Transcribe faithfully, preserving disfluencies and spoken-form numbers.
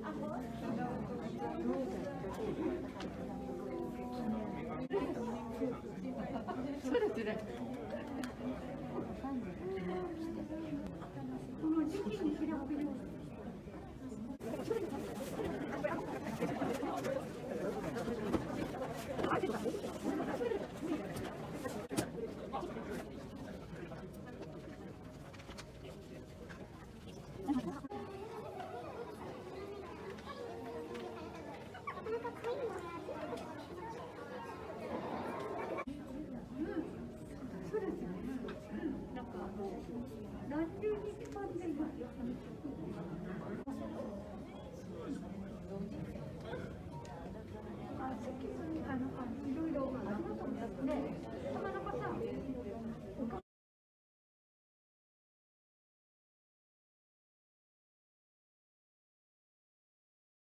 それぞれ。この時期に開ける。なんかもう何十日間でも。